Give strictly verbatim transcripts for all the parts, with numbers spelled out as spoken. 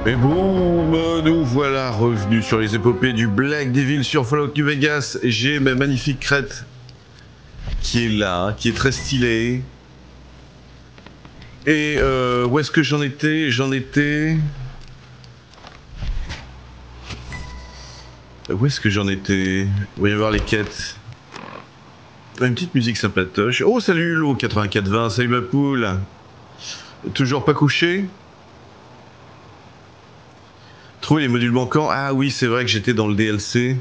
Et boum, nous voilà revenus sur les épopées du Black Devil sur Fallout New Vegas. J'ai ma magnifique crête qui est là, qui est très stylée. Et euh, où est-ce que j'en étais? J'en étais... Où est-ce que j'en étais? Il va y avoir les quêtes. Une petite musique sympatoche. Oh salut Lo quatre-vingt-quatre vingt, salut ma poule. Toujours pas couché? Trouver les modules manquants. Ah oui, c'est vrai que j'étais dans le D L C.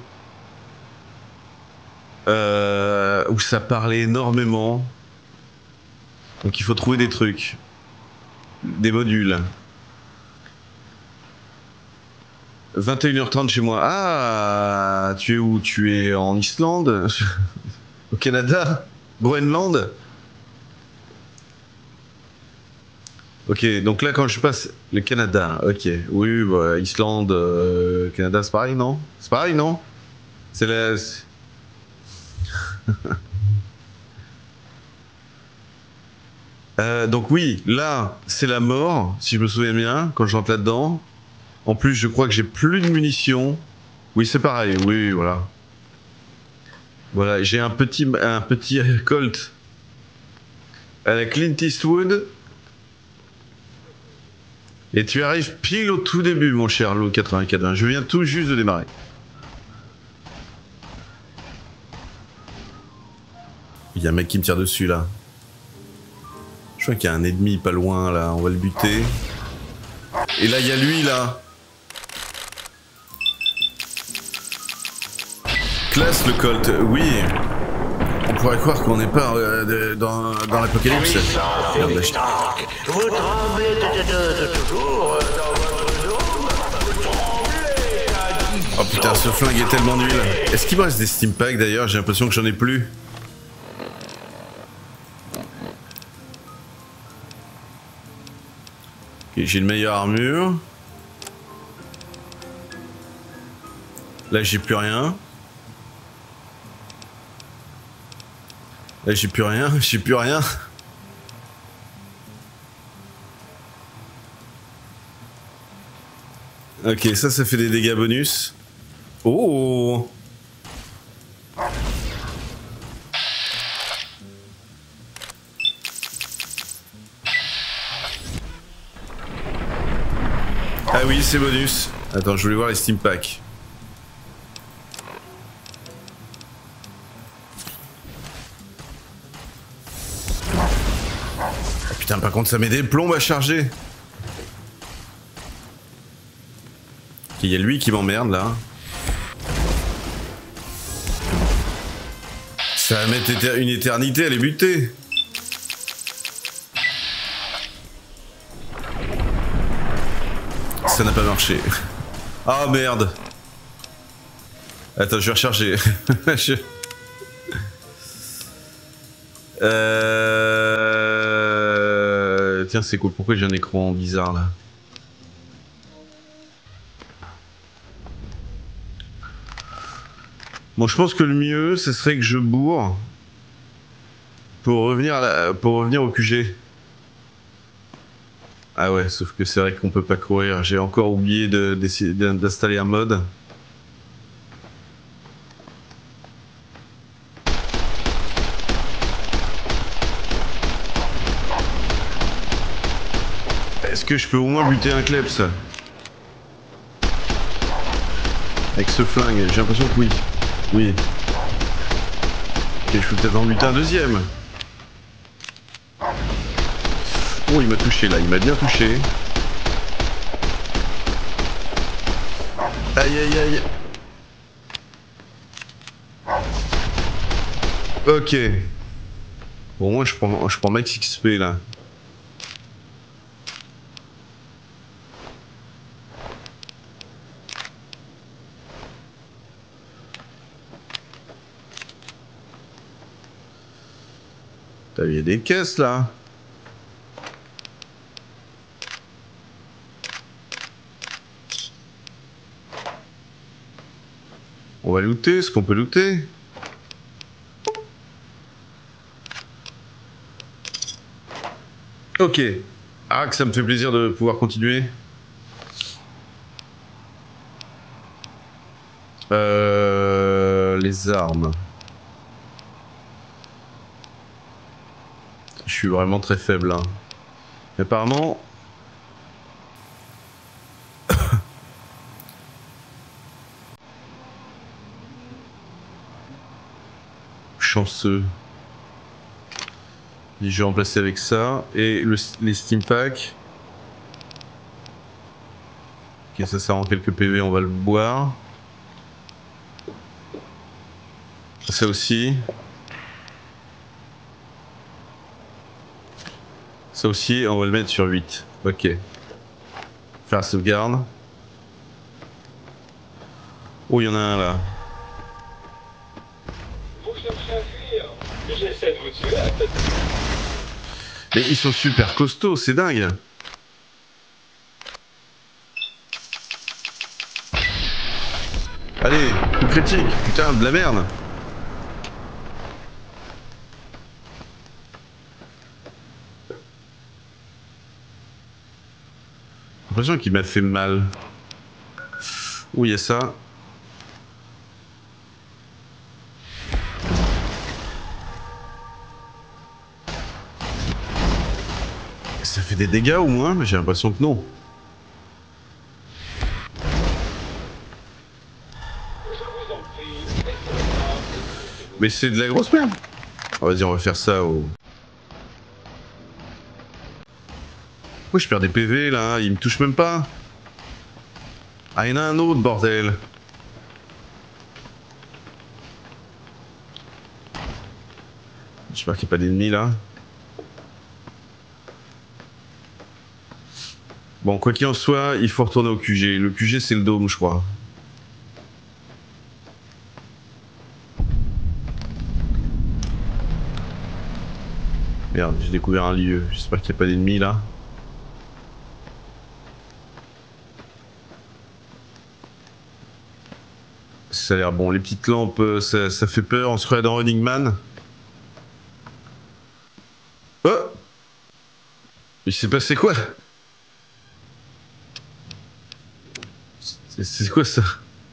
Euh, où ça parlait énormément. Donc il faut trouver des trucs. Des modules. vingt et une heures trente chez moi. Ah, tu es où? Tu es en Islande? Au Canada? Groenland? Ok, donc là quand je passe... Le Canada, ok. Oui, bah, Islande, euh, Canada, c'est pareil, non? C'est pareil, non? C'est la... Euh, donc oui, là, c'est la mort, si je me souviens bien, quand je rentre là-dedans. En plus, je crois que j'ai plus de munitions. Oui, c'est pareil, oui, voilà. Voilà, j'ai un petit, un petit Colt à la Clint Eastwood. Et tu arrives pile au tout début, mon cher Lo quatre-vingt-quatre vingt. Je viens tout juste de démarrer. Il y a un mec qui me tire dessus, là. Je crois qu'il y a un ennemi pas loin, là. On va le buter. Et là, il y a lui, là. Classe, le Colt. Oui. On pourrait croire qu'on n'est pas euh, dans, dans l'apocalypse. Merde, là, je... Vous tremblez de, de, de toujours dans votre dos. Oh putain, ce flingue est tellement nul. Est-ce qu'il me reste des steam packs d'ailleurs? J'ai l'impression que j'en ai plus. Okay, j'ai une meilleure armure. Là, j'ai plus rien. Là, j'ai plus rien, j'ai plus rien. Ok, ça, ça fait des dégâts bonus. Oh! Ah oui, c'est bonus. Attends, je voulais voir les steam packs. Putain, par contre, ça met des plombs à charger. Il y a lui qui m'emmerde là. Ça va mettre une éternité à les buter. Ça n'a pas marché. Ah merde. Attends, je vais recharger. je... Euh... Tiens, c'est cool. Pourquoi j'ai un écran bizarre là? Bon, je pense que le mieux, ce serait que je bourre pour revenir, à la... pour revenir au Q G. Ah ouais, sauf que c'est vrai qu'on peut pas courir. J'ai encore oublié d'installer un mode. Est-ce que je peux au moins buter un kleps avec ce flingue? J'ai l'impression que oui. Oui. Et je peux peut-être en buter un deuxième. Oh, il m'a touché là, il m'a bien touché. Aïe aïe aïe. Ok. Bon, moi je prends, je prends max X P là. Il y a des caisses là. On va looter ce qu'on peut looter. Ok. Ah, que ça me fait plaisir de pouvoir continuer. Euh, les armes. Je suis vraiment très faible. Hein. Apparemment... chanceux. Je vais remplacer avec ça. Et le, les steam packs. Ok, ça, ça rend quelques P V, on va le boire. Ça aussi. Ça aussi, on va le mettre sur huit. Ok. Faire la sauvegarde. Oh, il y en a un là. Vous cherchez à fuir. J'essaie de vous tuer à la tête. Mais ils sont super costauds, c'est dingue. Allez, coup critique. Putain, de la merde. J'ai l'impression qu'il m'a fait mal. Où il y a ça? Ça fait des dégâts au moins, mais j'ai l'impression que non. Mais c'est de la grosse merde. Oh, vas-y, on va faire ça au... Pourquoi je perds des P V là? Il me touche même pas. Ah, il y en a un autre, bordel. J'espère qu'il n'y a pas d'ennemis là. Bon, quoi qu'il en soit, il faut retourner au Q G. Le Q G, c'est le dôme, je crois. Merde, j'ai découvert un lieu. J'espère qu'il n'y a pas d'ennemis là. Ça a l'air bon. Les petites lampes, ça, ça fait peur. On se croirait dans Running Man. Oh! Il s'est passé quoi? C'est quoi ça?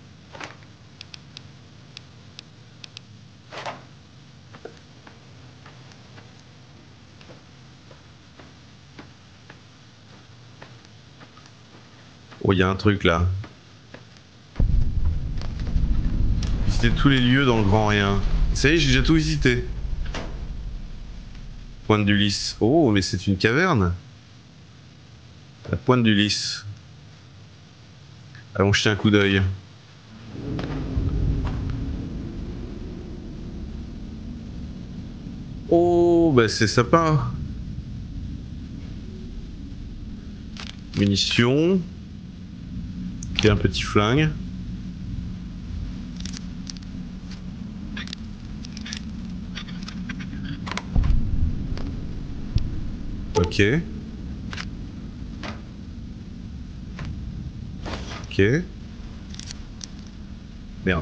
Oh, il y a un truc là. Visiter tous les lieux dans le grand rien. Ça y est, j'ai déjà tout visité. Pointe d'Ulysse. Oh, mais c'est une caverne. La pointe d'Ulysse. Allons jeter un coup d'œil. Oh, bah c'est sympa. Munitions. Et un petit flingue. Ok. Ok. Merde.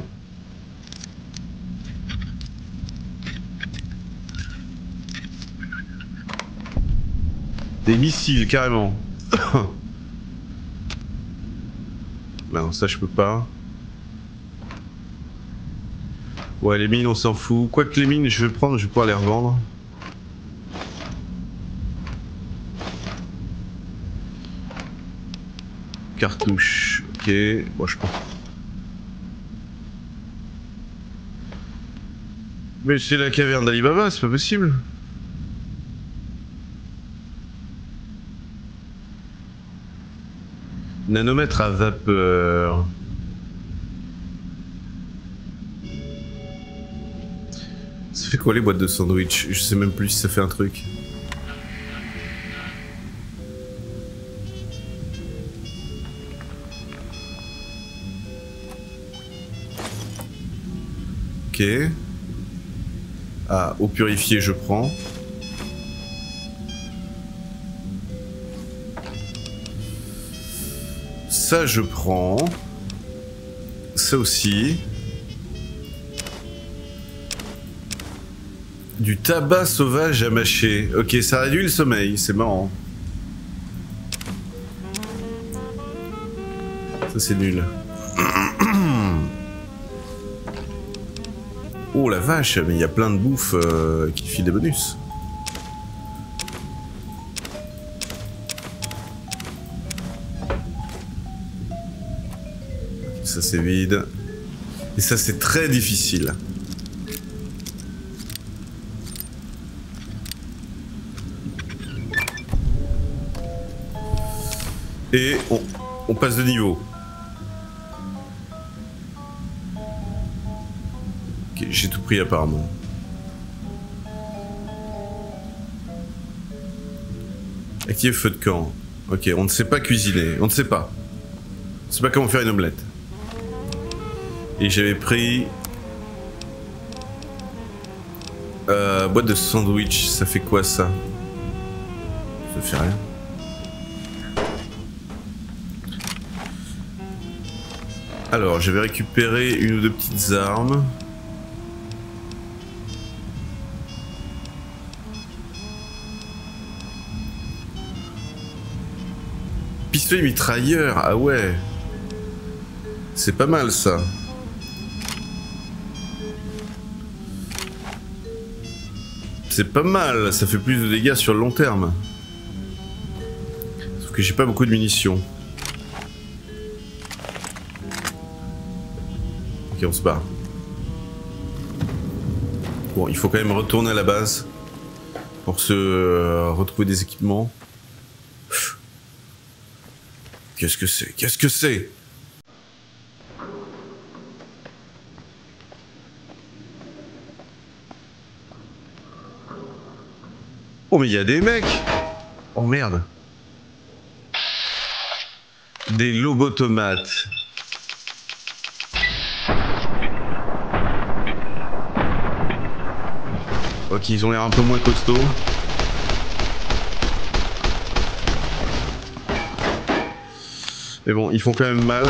Des missiles, carrément. Non, ça je peux pas. Ouais, les mines, on s'en fout. Quoique les mines, je vais prendre, je vais pouvoir les revendre. Cartouche. Ok. Bon, je prends. Mais c'est la caverne d'Ali Baba, c'est pas possible. Nanomètre à vapeur. Ça fait quoi les boîtes de sandwich? Je sais même plus si ça fait un truc. Ok. Ah, eau purifiée, je prends. Ça, je prends. Ça aussi. Du tabac sauvage à mâcher. Ok, ça réduit le sommeil, c'est marrant. Ça, c'est nul. Oh la vache, mais il y a plein de bouffe euh, qui filent des bonus. Ça c'est vide. Et ça c'est très difficile. Et on, on passe de niveau. Ok, j'ai tout pris apparemment. Active feu de camp. Ok, on ne sait pas cuisiner. On ne sait pas. On ne sait pas comment faire une omelette. Et j'avais pris... Euh, boîte de sandwich, ça fait quoi ça? Ça fait rien. Alors, je vais récupérer une ou deux petites armes. Pistolet mitrailleur, ah ouais. C'est pas mal ça. C'est pas mal, ça fait plus de dégâts sur le long terme. Sauf que j'ai pas beaucoup de munitions. Ok, on se barre. Bon, il faut quand même retourner à la base pour se euh, retrouver des équipements. Qu'est-ce que c'est? Qu'est-ce que c'est? Oh mais il y a des mecs! Oh merde! Des lobotomates. Ok, ils ont l'air un peu moins costauds. Mais bon, ils font quand même mal.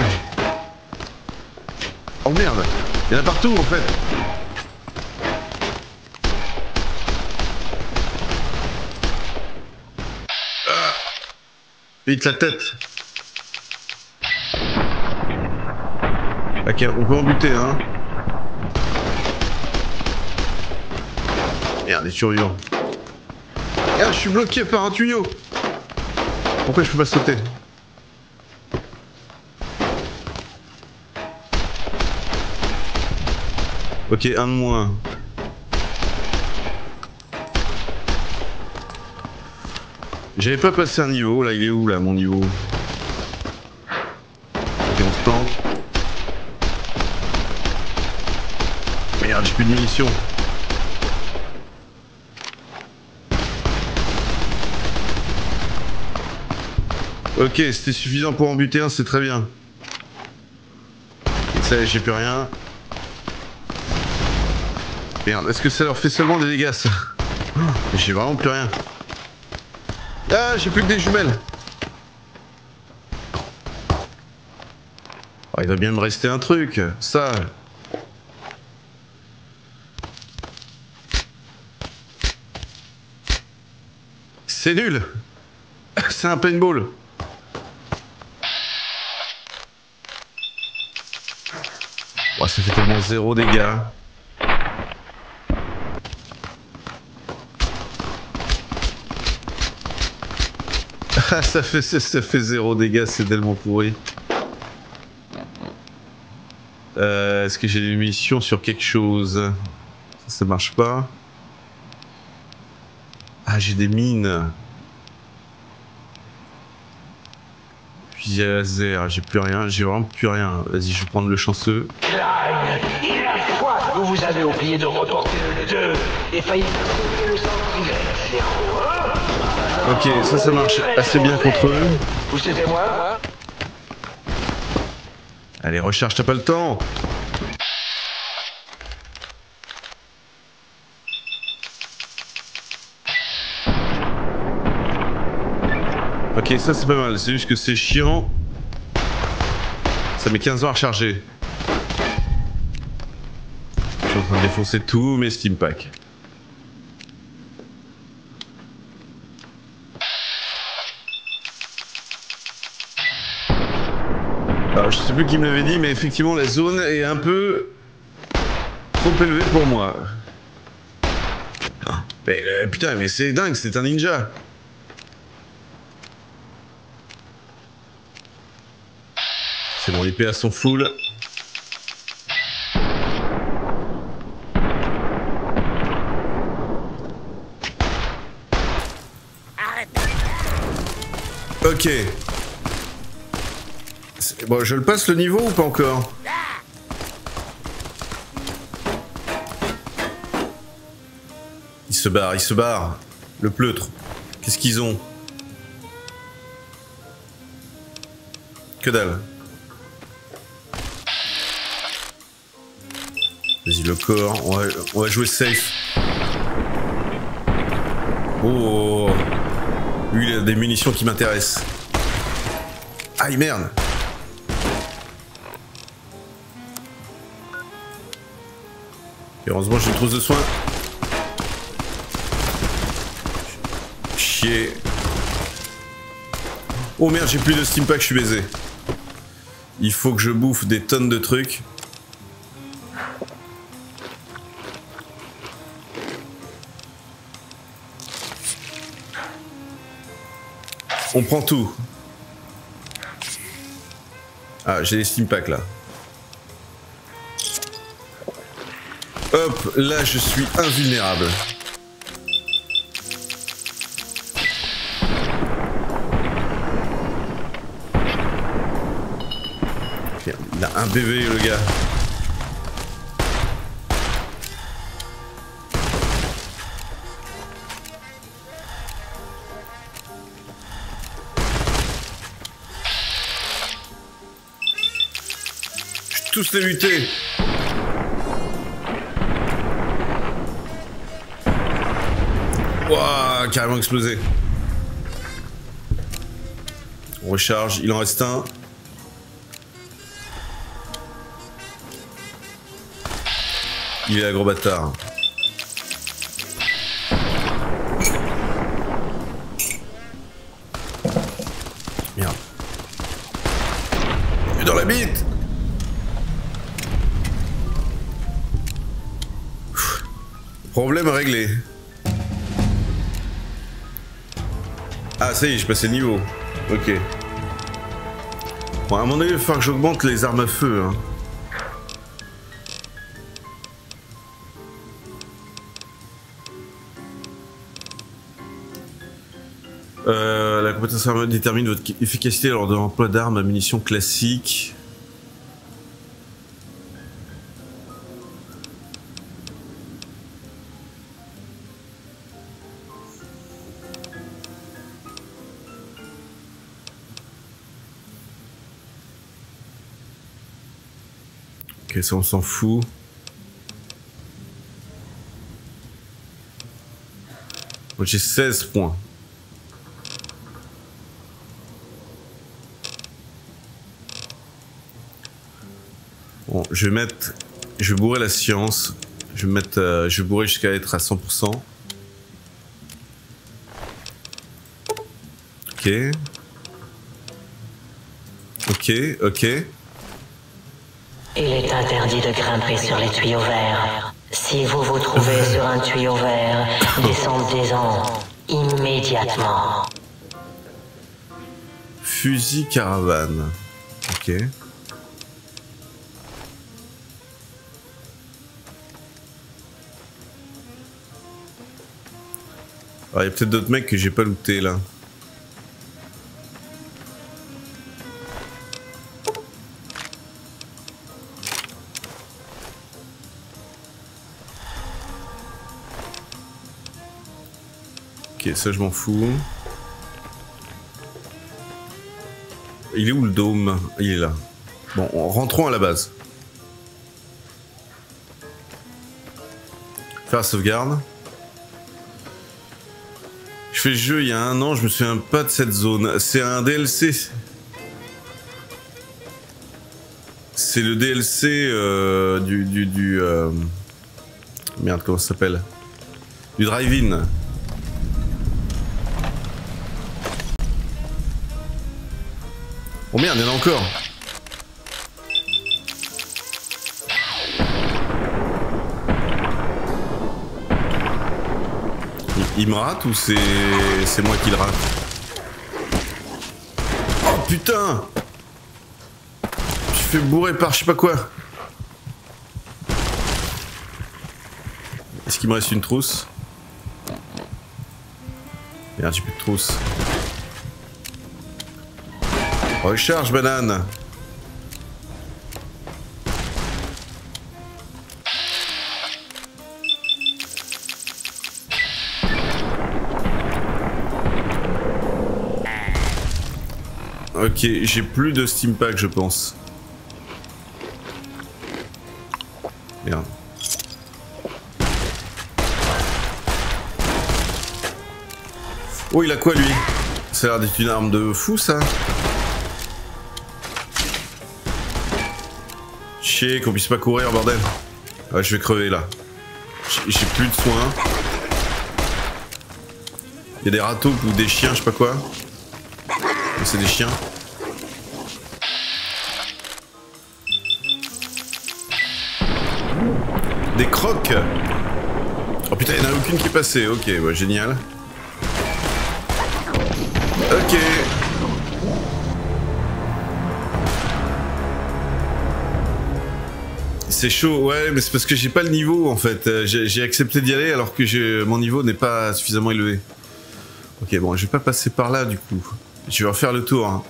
Oh merde! Il y en a partout en fait! Ah. Vite la tête! Ok, on peut en buter, hein? Merde, des survivants. Merde, je suis bloqué par un tuyau! Pourquoi je peux pas sauter? Ok, un de moins. J'avais pas passé un niveau, là il est où là mon niveau? Ok, on se planque. Merde, j'ai plus de munitions. Ok, c'était suffisant pour en buter un, c'est très bien. Ça, j'ai plus rien. Merde, est-ce que ça leur fait seulement des dégâts ça? J'ai vraiment plus rien. Ah, j'ai plus que des jumelles. Oh, il va bien me rester un truc, ça. C'est nul. C'est un paintball. Oh, ça fait tellement zéro dégâts. Ah, ça fait, ça, ça fait zéro dégâts, c'est tellement pourri. Euh, Est-ce que j'ai des munitions sur quelque chose? Ça, ça marche pas. Ah, j'ai des mines. Puis laser, j'ai plus rien, j'ai vraiment plus rien. Vas-y, je vais prendre le chanceux. Klein, il a foi. Vous vous avez oublié de reporter le deux et failli couper le centimètre, zéro un. Ok, ça, ça marche assez bien contre eux. Vous suivez moi, hein? Allez, recharge, t'as pas le temps. Ok, ça c'est pas mal, c'est juste que c'est chiant. Ça met quinze ans à recharger. Je suis en train de défoncer tous mes Steam Packs. Alors je sais plus qui me l'avait dit, mais effectivement la zone est un peu trop élevé pour moi. Mais euh, putain, mais c'est dingue, c'est un ninja. C'est bon, l'I P A sont full. Ok. Bon, je le passe le niveau ou pas encore? Il se barre, il se barre. Le pleutre. Qu'est-ce qu'ils ont? Que dalle. Vas-y, le corps. On va, on va jouer safe. Oh. Lui, il a des munitions qui m'intéressent. Aïe, merde. Et heureusement, j'ai une trousse de soins. Chier. Oh merde, j'ai plus de steam pack, je suis baisé. Il faut que je bouffe des tonnes de trucs. On prend tout. Ah, j'ai des steam packs là. Hop, là je suis invulnérable. Il a un B V le gars. Je suis tous les mutés. Wouah, carrément explosé. On recharge, il en reste un. Il est là, gros bâtard. Merde. Il est dans la bite. Problème réglé. Ah, ça y est, j'ai passé le niveau. Ok. Bon, à mon avis, il va falloir que j'augmente les armes à feu. Hein. Euh, la compétence armée détermine votre efficacité lors de l'emploi d'armes à munitions classiques. Ok, ça on s'en fout. Bon, j'ai seize points. Bon, je vais mettre, je vais bourrer la science, je vais mettre, euh, je vais bourrer jusqu'à être à cent pour cent. Ok. Ok, ok. Il est interdit de grimper sur les tuyaux verts. Si vous vous trouvez sur un tuyau vert, descendez-en immédiatement. Fusil caravane. Ok. Il y a peut-être d'autres mecs que j'ai pas looté là. Ok, ça je m'en fous. Il est où le dôme? Il est là. Bon, rentrons à la base. Faire la sauvegarde. Je fais le jeu il y a un an, je me souviens pas de cette zone. C'est un D L C. C'est le D L C euh, du... du, du euh... Merde, comment ça s'appelle? Du drive-in. Oh merde, il y en a encore. Il me rate ou c'est c'est moi qui le rate? Oh putain! Je suis fait bourrer par je sais pas quoi. Est-ce qu'il me reste une trousse? Merde, j'ai plus de trousse. Recharge, banane! Ok, j'ai plus de steam pack, je pense. Merde. Oh, il a quoi lui? Ça a l'air d'être une arme de fou, ça. Chier qu'on puisse pas courir, bordel. Ah, je vais crever là. J'ai plus de soins. Il y a des râteaux ou des chiens, je sais pas quoi. C'est des chiens. Des crocs. Oh putain, il n'y en a aucune qui est passée. Ok, ouais, génial. Ok. C'est chaud, ouais, mais c'est parce que j'ai pas le niveau en fait. J'ai accepté d'y aller alors que mon niveau n'est pas suffisamment élevé. Ok, bon, je vais pas passer par là du coup. Je vais refaire le tour. Hein.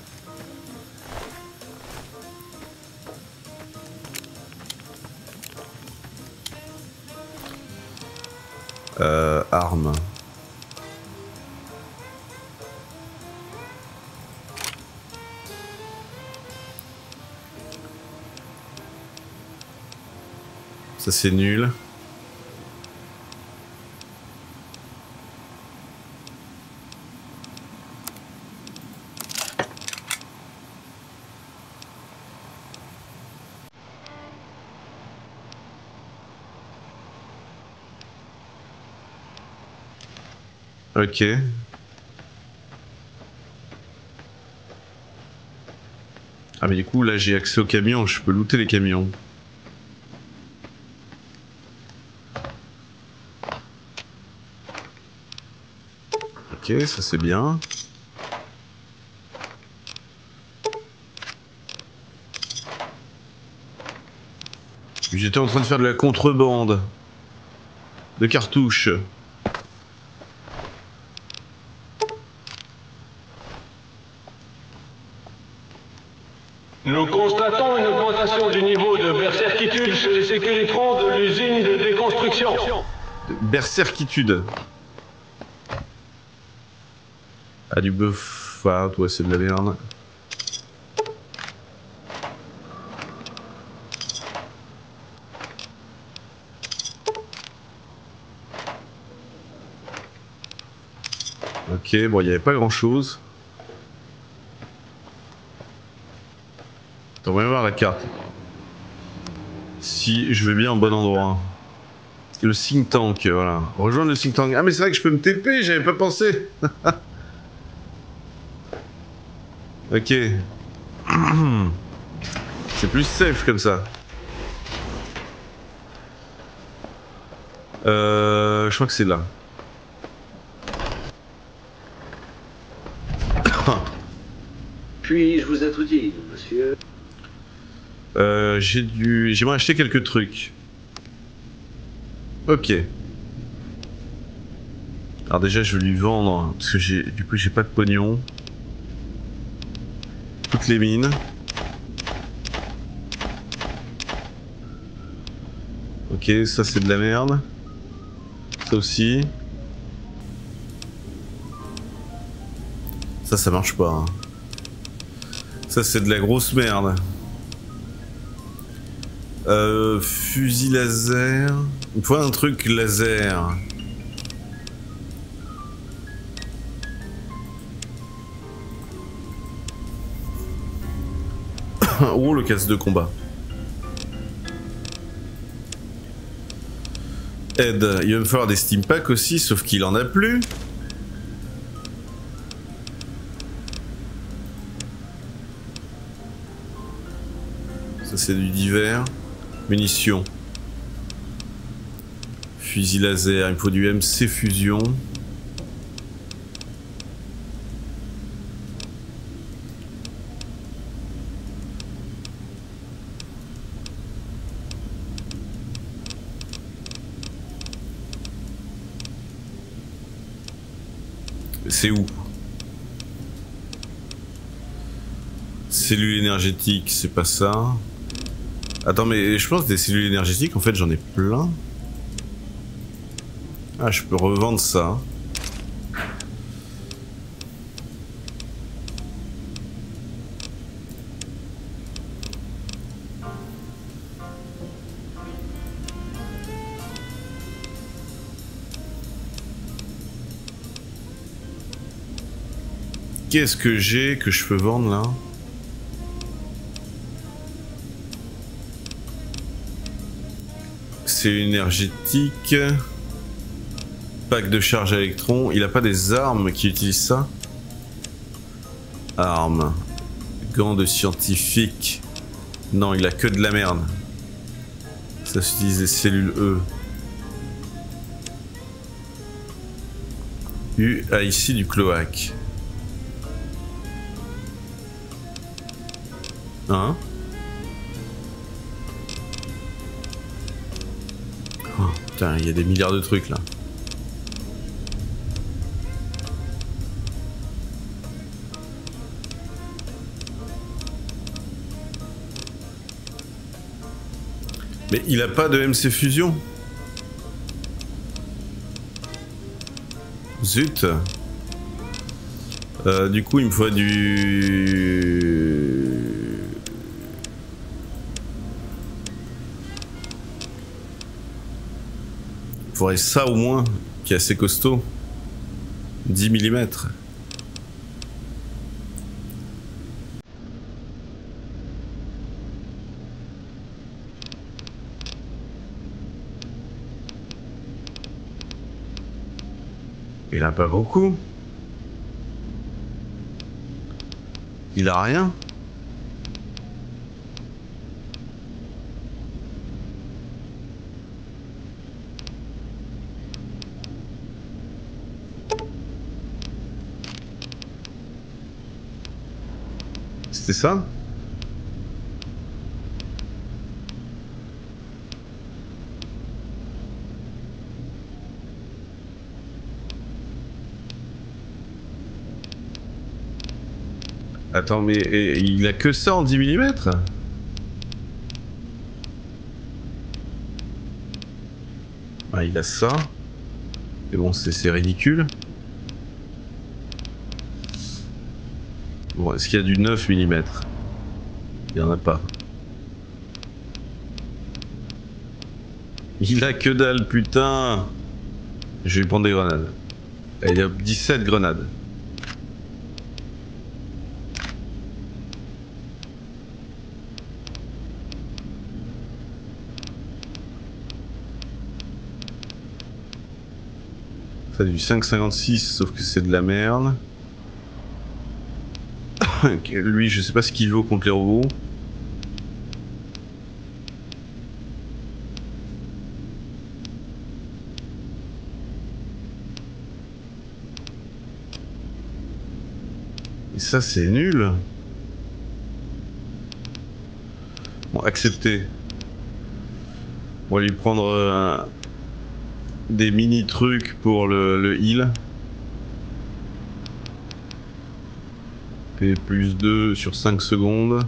Euh, armes. Ça c'est nul. Ok. Ah mais du coup là j'ai accès aux camions, je peux looter les camions. Ok, ça c'est bien. J'étais en train de faire de la contrebande de cartouches. Nous constatons une augmentation du niveau de berserkitude chez les sécuritrons de l'usine de déconstruction. Berserkitude. Ah, du bœuf. Ah, toi, c'est de la merde. Ok, bon, il n'y avait pas grand chose. Attends, on va voir la carte. Si je vais bien au bon endroit. Le think tank, voilà. Rejoindre le think tank. Ah, mais c'est vrai que je peux me T P, j'avais pas pensé. Ok. C'est plus safe comme ça. Euh, je crois que c'est là. Puis-je vous être utile, monsieur? Euh, j'ai dû... J'aimerais acheter quelques trucs. Ok. Alors déjà, je vais lui vendre, parce que j'ai, du coup, j'ai pas de pognon. Toutes les mines. Ok, ça c'est de la merde. Ça aussi. Ça, ça marche pas. Hein. Ça, c'est de la grosse merde. Euh, fusil laser. Il faut un truc laser. Oh, le casse de combat. Ed, il va me falloir des steam packs aussi, sauf qu'il en a plus. Ça c'est du divers. Munitions. Fusil laser, il me faut du M C fusion. C'est où? Cellules énergétiques, c'est pas ça. Attends, mais je pense que des cellules énergétiques, en fait, j'en ai plein. Ah, je peux revendre ça. Qu'est-ce que j'ai que je peux vendre là? C'est énergétique. Pack de charge à électrons. Il a pas des armes qui utilisent ça? Armes. Gants de scientifique. Non, il a que de la merde. Ça s'utilise des cellules E. U a ici du cloaque. Hein? Oh, putain, il y a des milliards de trucs là. Mais il a pas de M C Fusion. Zut. Euh, du coup, il me faut du... Il faudrait ça au moins, qui est assez costaud. dix millimètres. Il a pas beaucoup. Il a rien. C'était ça? Attends, mais et, il a que ça en dix millimètres? Ah, il a ça. Mais bon, c'est ridicule. Bon, est-ce qu'il y a du neuf millimètres? Il n'y en a pas. Il a que dalle, putain! Je vais lui prendre des grenades. Il y a dix-sept grenades. Ça a du cinq virgule cinquante-six, sauf que c'est de la merde. Lui, je sais pas ce qu'il vaut contre les robots. Et ça, c'est nul. Bon, accepter. On va lui prendre euh, des mini trucs pour le, le heal. P plus deux sur cinq secondes.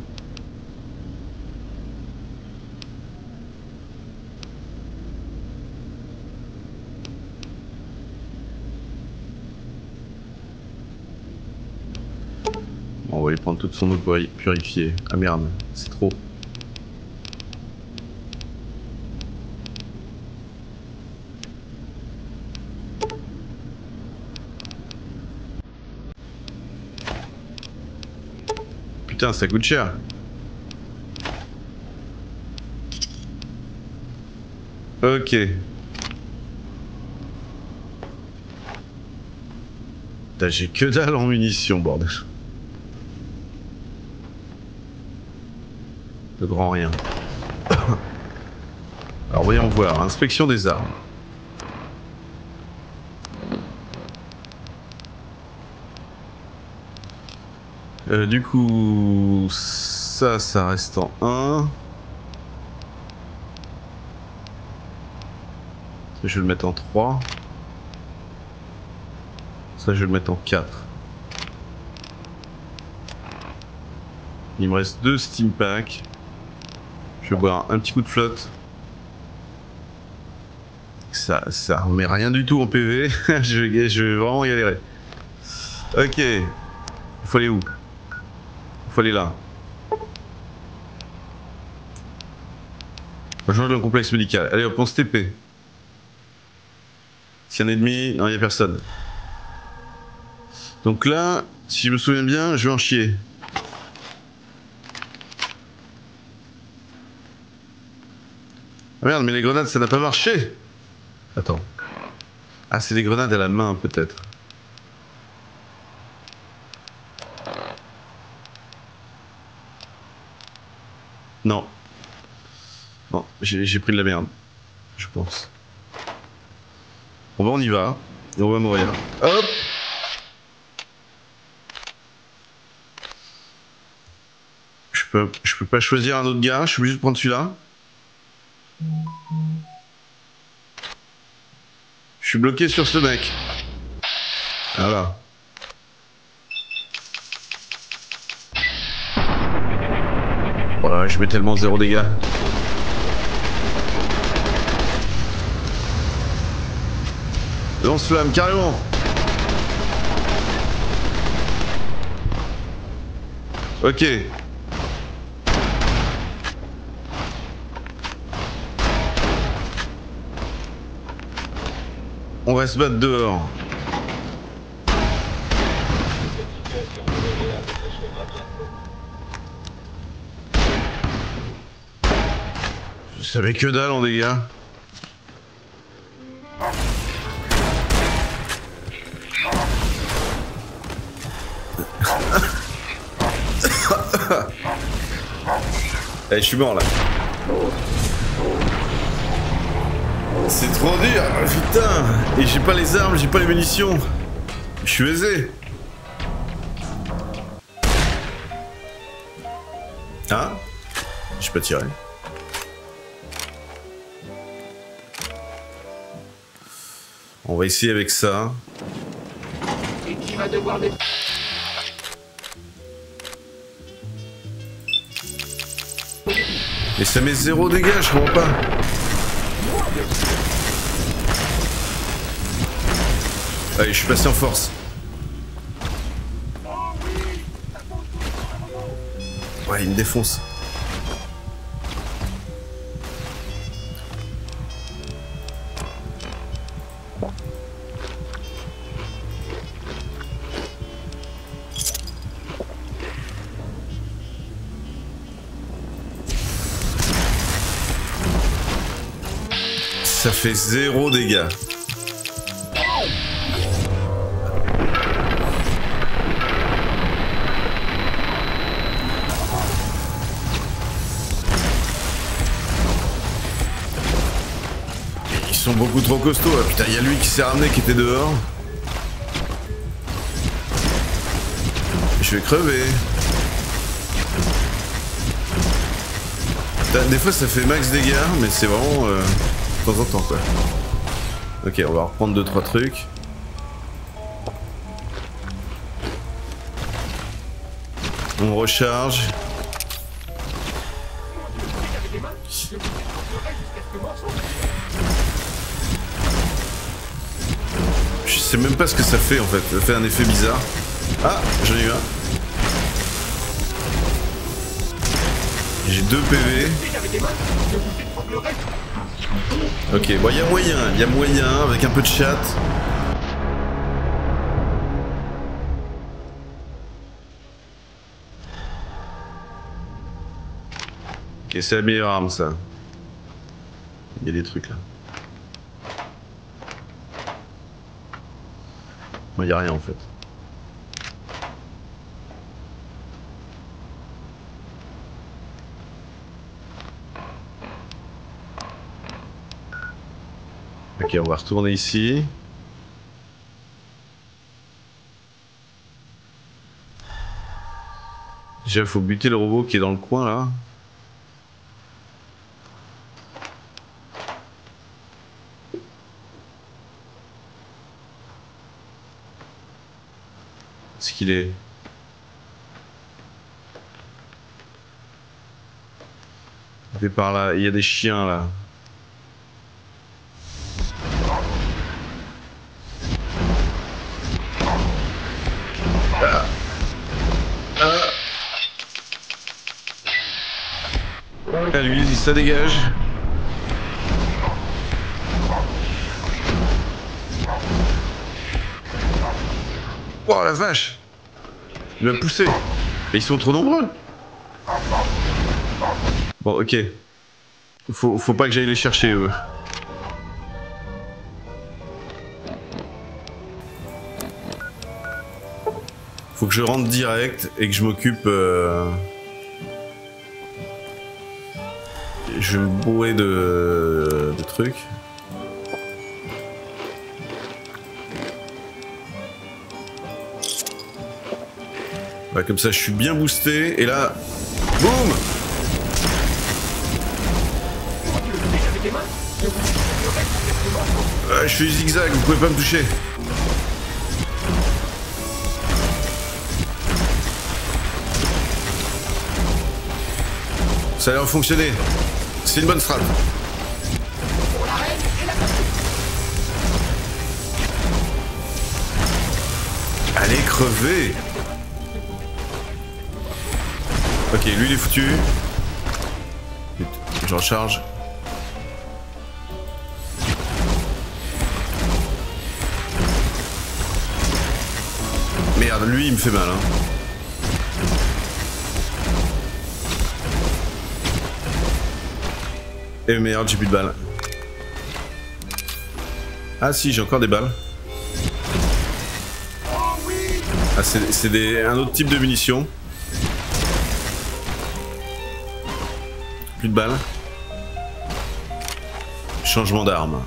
Bon, on va lui prendre toute son eau purifiée. Ah merde, c'est trop. Putain, ça coûte cher. Ok. Putain, j'ai que dalle en munitions, bordel. De grand rien. Alors voyons voir, inspection des armes. Euh, du coup, ça, ça reste en un. Je vais le mettre en trois. Ça Ça, je vais le mettre en quatre. Il me reste deux steam packs. Je vais boire un petit coup de flotte. Ça, ça remet rien du tout en P V. je, vais, je vais vraiment galérer. Ok. Il faut aller où? Il faut aller là. Rejoindre le complexe médical. Allez hop, on se T P. S'il y a un ennemi, non, il n'y a personne. Donc là, si je me souviens bien, je vais en chier. Ah merde, mais les grenades, ça n'a pas marché. Attends. Ah, c'est des grenades à la main, peut-être. Non. Non, j'ai pris de la merde. Je pense. Bon bah on y va. Et on va mourir. Hop! Je peux, je peux pas choisir un autre gars, je suis obligé de prendre celui-là. Je suis bloqué sur ce mec. Voilà. Voilà, je mets tellement zéro dégâts. Lance-flamme, carrément. Ok. On va se battre dehors. Je savais que dalle en dégâts. Eh, je suis mort là. C'est trop dur, putain. Et j'ai pas les armes, j'ai pas les munitions. Je suis aisé. Ah, j'ai pas tiré. On va essayer avec ça. Et qui va devoir des... Et ça met zéro dégâts, je comprends pas. Allez, je suis passé en force. Ouais, il me défonce. Ça fait zéro dégâts. Ils sont beaucoup trop costauds. Ah, putain, il y a lui qui s'est ramené qui était dehors. Je vais crever. Putain, des fois ça fait max dégâts, mais c'est vraiment euh, de temps en temps quoi. Ok, on va reprendre deux trois trucs. On recharge. Je sais même pas ce que ça fait en fait, ça fait un effet bizarre. Ah, j'en ai eu un. J'ai deux P V. Ok, bon, il y a moyen, il y a moyen avec un peu de chat. Ok, c'est la meilleure arme ça. Il y a des trucs là. Bon, il n'y a rien en fait. Ok, on va retourner ici. Déjà, il faut buter le robot qui est dans le coin là. ce qu'il est. Il est par là, il y a des chiens là. Ah. Ah. Ah, lui, ça dégage. Oh la vache! Il m'a poussé. Mais ils sont trop nombreux. Bon, ok. Faut, faut pas que j'aille les chercher, eux. Faut que je rentre direct et que je m'occupe... Euh... Je vais me bourrer de... de trucs. Ouais, comme ça, je suis bien boosté. Et là... Boum! Euh, je fais zigzag, vous pouvez pas me toucher. Ça a l'air de fonctionner. C'est une bonne strat. Allez, crever. Ok, lui il est foutu. Je recharge. Merde, lui il me fait mal hein. Et merde, j'ai plus de balles. Ah si, j'ai encore des balles. Ah c'est des un autre type de munitions. Plus de balles. Changement d'arme.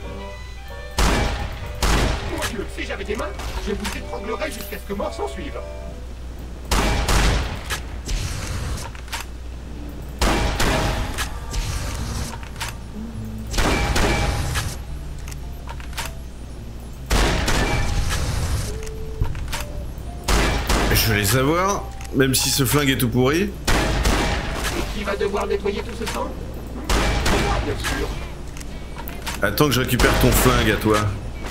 Si j'avais des mains, je vous étranglerais jusqu'à ce que mort s'en suive. Je vais les avoir, même si ce flingue est tout pourri. Et qui va devoir nettoyer tout ce sang? Moi, bien sûr. Attends que je récupère ton flingue à toi.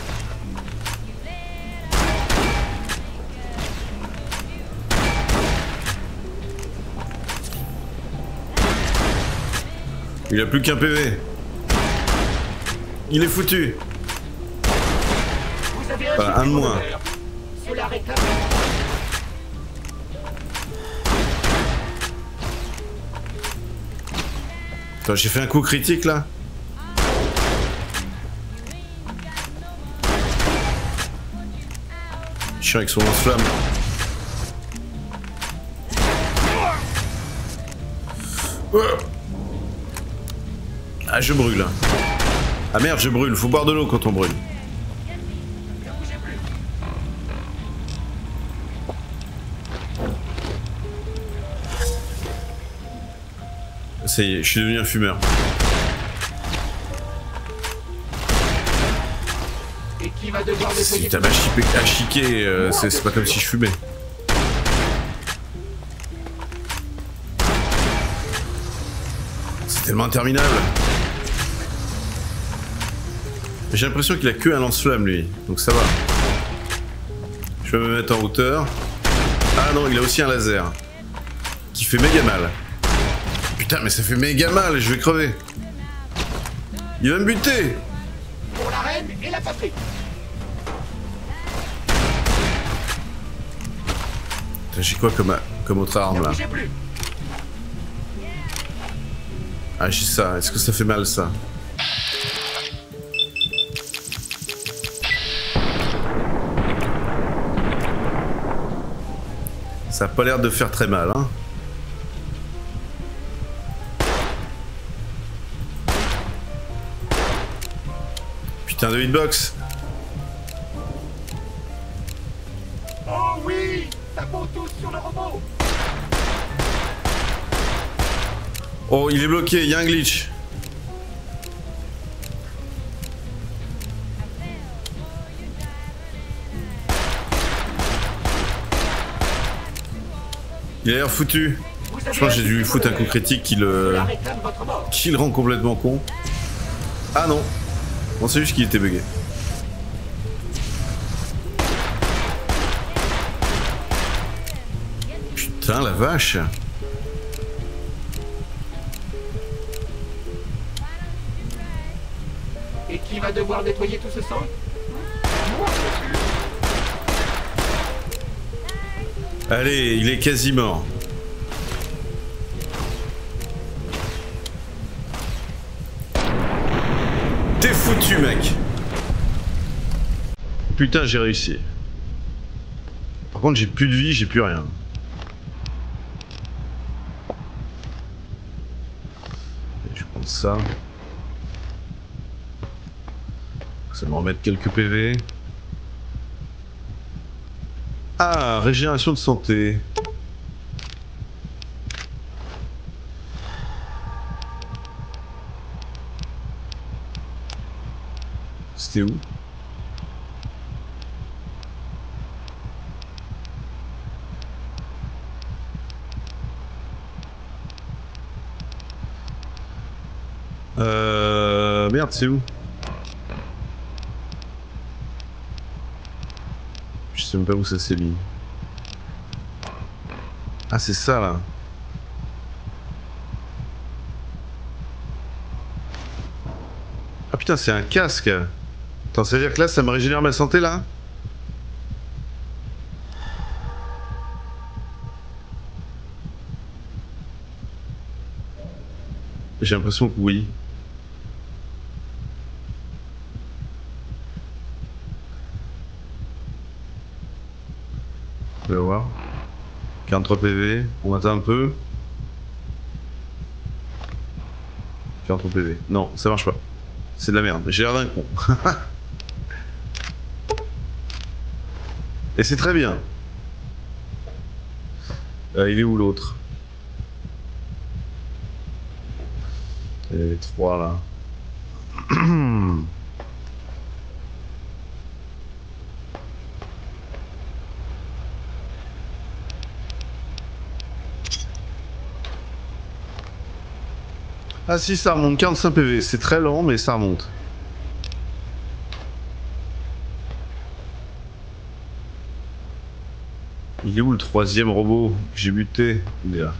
Il a plus qu'un P V. Il est foutu. Vous avez un, voilà, un de moins. Cela réclame. Attends, j'ai fait un coup critique là. Chiant avec son lance-flamme. Ah, je brûle. Ah merde, je brûle. Faut boire de l'eau quand on brûle. Ça y est, je suis devenu un fumeur. Et qui va devoir nettoyer Putain, à chiquer, euh, c'est pas comme si je fumais. C'est tellement interminable. J'ai l'impression qu'il a que un lance-flamme lui, donc ça va. Je vais me mettre en hauteur. Ah non, il a aussi un laser. Qui fait méga mal. Putain, mais ça fait méga mal, je vais crever. Il va me buter. pour la reine et la patrie. J'ai quoi comme, comme autre arme là? Plus. Ah, j'ai ça. Est-ce que ça fait mal ça? Ça a pas l'air de faire très mal, hein. Putain de hitbox. Oh oui, ça pond tous sur le robot. Oh, il est bloqué, il y a un glitch. Il a l'air foutu. Je pense que j'ai dû lui foutre un coup critique qui le... qui le rend complètement con. Ah non. On sait juste qu'il était bugué. Putain la vache. Et qui va devoir nettoyer tout ce sang? Allez, il est quasi mort. T'es foutu, mec. Putain, j'ai réussi. Par contre, j'ai plus de vie, j'ai plus rien. Je vais prendre ça. Ça va me remettre quelques P V. Ah, régénération de santé. C'était où? Euh... Merde, c'est où? Je sais même pas où ça s'est mis. Ah, c'est ça là. Ah putain, c'est un casque. Attends, ça veut dire que là, ça me régénère ma santé là? J'ai l'impression que oui. On va voir. quarante-trois P V, on attend un peu. quarante-trois P V. Non, ça marche pas. C'est de la merde, j'ai l'air d'un con. Et c'est très bien. Euh, il est où l'autre? Il y a les trois là. Ah si, ça remonte, quarante-cinq P V, c'est très lent mais ça remonte. Il est où le troisième robot que j'ai buté? Il est là.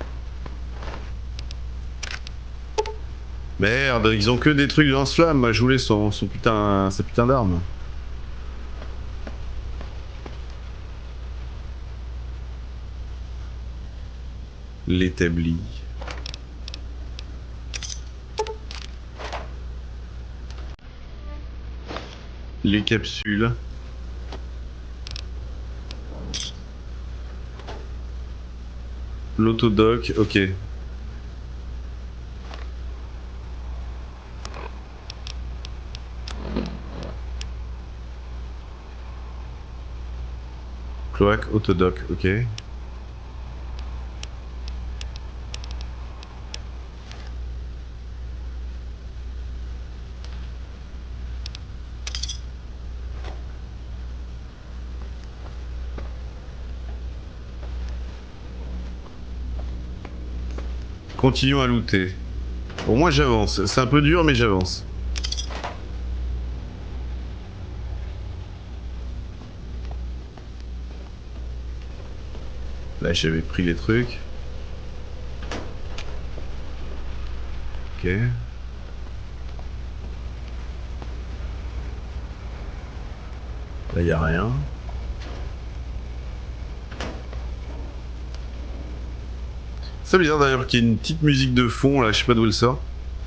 Merde, ils ont que des trucs de lance-flamme, moi je voulais son, son putain, sa putain d'arme. L'établi. Les capsules. L'autodoc, ok. Cloaque, autodoc, ok. Continuons à looter. Bon, moi j'avance. C'est un peu dur, mais j'avance. Là, j'avais pris les trucs. Ok. Là, y a rien. C'est bizarre d'ailleurs qu'il y ait une petite musique de fond là, je sais pas d'où elle sort.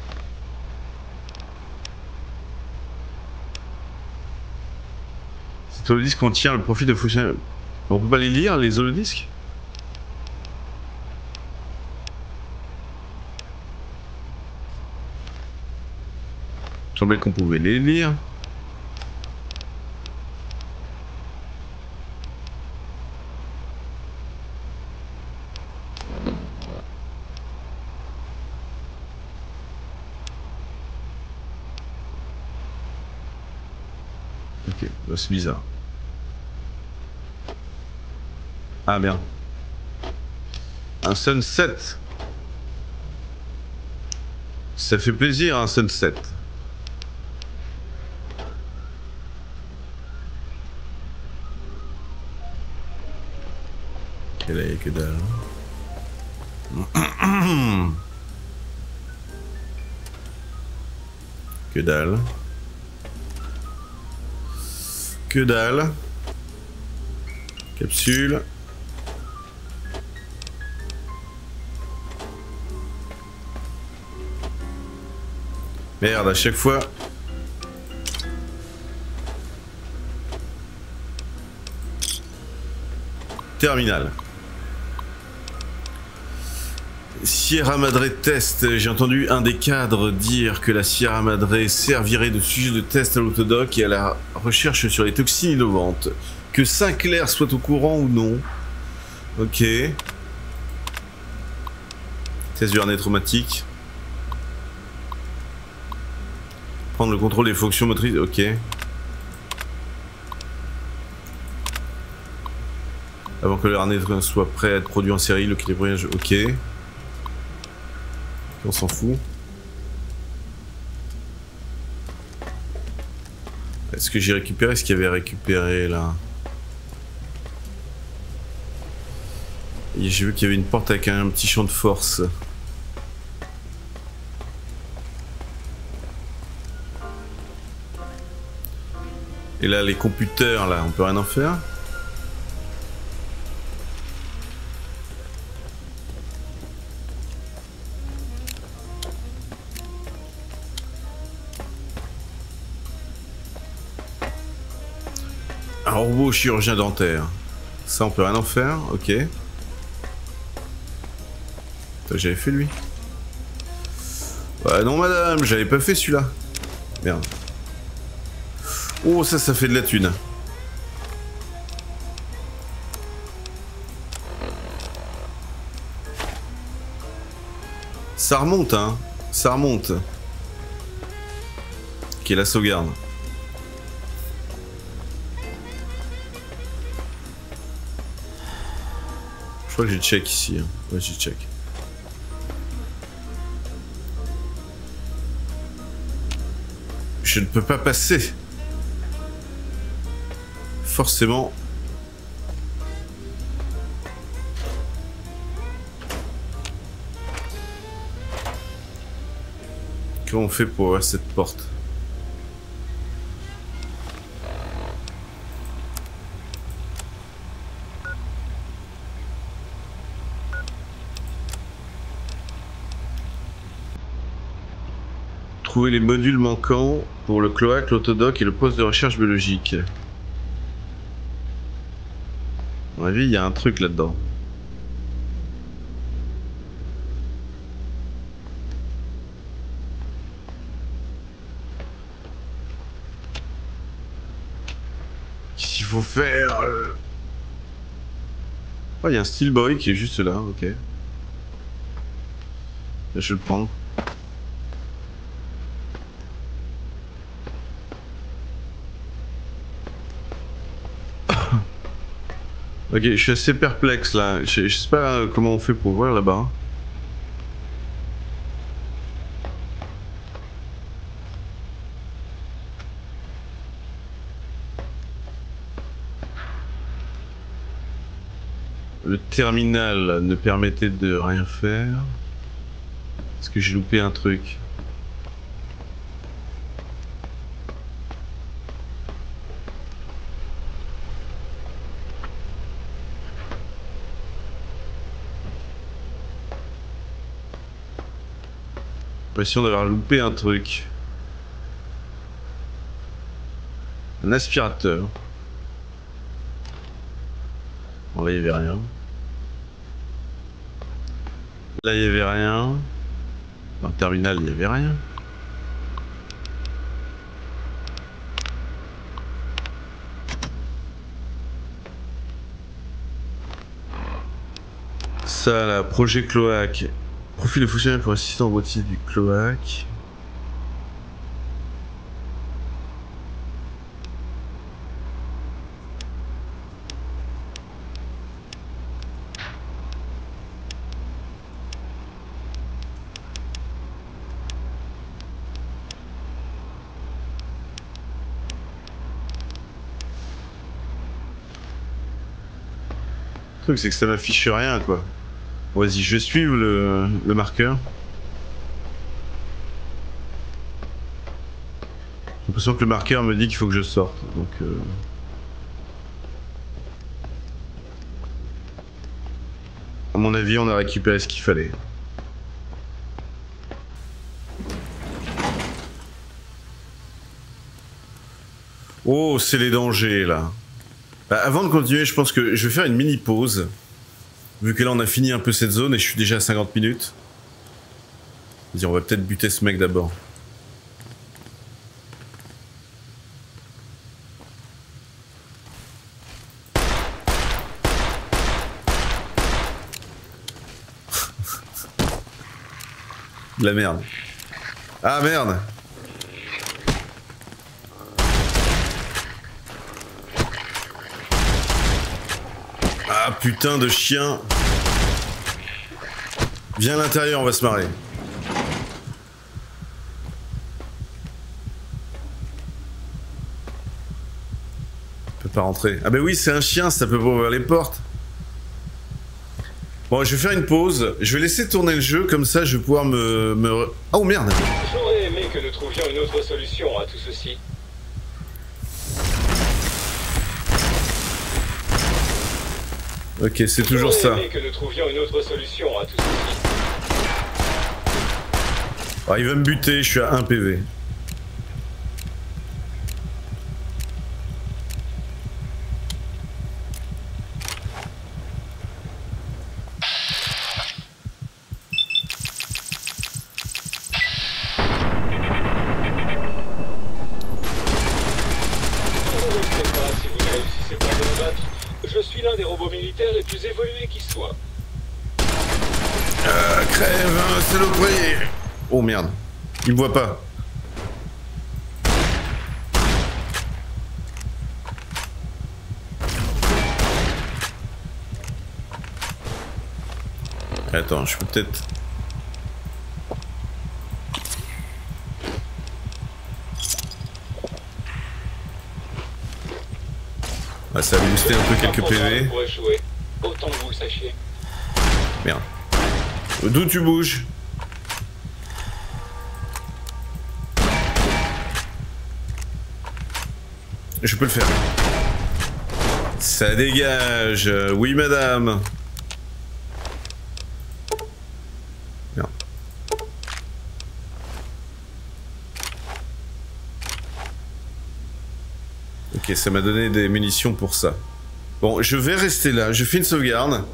Cet holodisque contient le profil de fonction. On peut pas les lire, les holodisques? Il semblait qu'on pouvait les lire. Ok, bah c'est bizarre. Ah merde. Un sunset. Ça fait plaisir un sunset. Et là, il n'y a que dalle. Que dalle. Que dalle. Capsule. Merde, à chaque fois. Terminal. Sierra Madre test. J'ai entendu un des cadres dire que la Sierra Madre servirait de sujet de test à l'autodoc et à la recherche sur les toxines innovantes. Que Sinclair soit au courant ou non. Ok. Test du harnais traumatique. Prendre le contrôle des fonctions motrices. Ok. Avant que le harnais soit prêt à être produit en série, le calibrage. Ok. On s'en fout. Est-ce que j'ai récupéré ce qu'il y avait récupéré là? J'ai vu qu'il y avait une porte avec un petit champ de force. Et là les computers là, on peut rien en faire. Un robot chirurgien dentaire. Ça on peut rien en faire, ok. J'avais fait lui. Ouais non madame, j'avais pas fait celui-là. Merde. Oh ça, ça fait de la thune. Ça remonte hein. Ça remonte. Ok, la sauvegarde. Je crois que j'ai check ici. Hein. Ouais, j'ai check. Je ne peux pas passer. Forcément. Comment on fait pour ouvrir cette porte? Trouver les modules manquants pour le cloaque, l'autodoc et le poste de recherche biologique. À mon avis, il y a un truc là-dedans. Qu'est-ce qu'il faut faire? Oh, il y a un Steelboy qui est juste là, ok. Là, je vais le prendre. Ok, je suis assez perplexe là. Je, je sais pas comment on fait pour voir là-bas. Le terminal ne permettait de rien faire. Est-ce que j'ai loupé un truc? J'ai l'impression d'avoir loupé un truc. Un aspirateur. Bon là il y avait rien. Là il y avait rien. Dans le terminal il y avait rien. Ça là, projet cloaque. Profil de fonctionnaire pour assistant robotique du cloaque. Le truc c'est que ça m'affiche rien quoi. Vas-y, je vais suivre le, le marqueur. J'ai l'impression que le marqueur me dit qu'il faut que je sorte. Donc euh... à mon avis on a récupéré ce qu'il fallait. Oh, c'est les dangers là. Bah, avant de continuer, je pense que je vais faire une mini pause. Vu que là on a fini un peu cette zone et je suis déjà à cinquante minutes. Vas-y, on va peut-être buter ce mec d'abord. De la merde. Ah merde. Ah putain de chien. Viens à l'intérieur, on va se marrer. Je peux pas rentrer. Ah bah oui, c'est un chien, ça peut pas ouvrir les portes. Bon, je vais faire une pause. Je vais laisser tourner le jeu, comme ça je vais pouvoir me... me... Oh merde. J'aurais aimé que nous trouvions une autre solution à tout ceci. Ok, c'est toujours ça. Que nous trouvions une autre solution à tout ceci. Ah, il va me buter, je suis à un P V. Je suis l'un des robots militaires les plus évolués qui soient. Euh, crève, hein, saloperie. Oh merde, il me voit pas. Attends, je peux peut-être... Ah, ça va booster un peu quelques P V. Autant que vous le sachiez. Merde. D'où tu bouges? Je peux le faire. Ça dégage. Oui, madame. Merde. Ok, ça m'a donné des munitions pour ça. Bon, je vais rester là. Je fais une sauvegarde.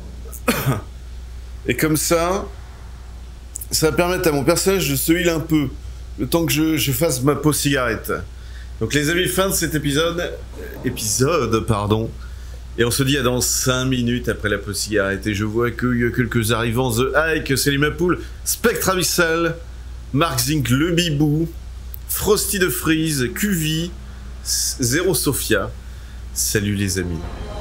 Et comme ça, ça va permettre à mon personnage de se heal un peu. Le temps que je, je fasse ma pause cigarette. Donc les amis, fin de cet épisode. Épisode, pardon. Et on se dit à dans cinq minutes après la pause cigarette. Et je vois qu'il y a quelques arrivants. The Hike, Salim Apoul, Spectre Abyssal, Mark Zink, Le Bibou, Frosty de Freeze, Q V, Zero Sophia. Salut les amis.